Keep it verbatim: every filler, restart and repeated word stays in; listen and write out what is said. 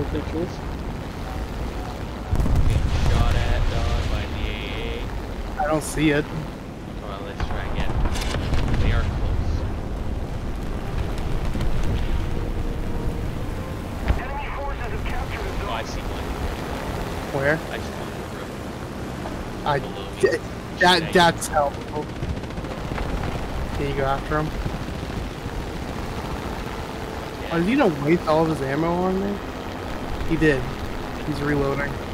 cool pictures. Getting shot at, dog, by the A A. I don't see it. Well, let's try again. They are close. Enemy forces have captured a Oh, zone. I see one. Where? I just want the roof. I. Below me. d- That Shit, I- that's helpful. Can you go after him? Yeah. Oh, is he gonna waste all of his ammo on me? He did. He's reloading.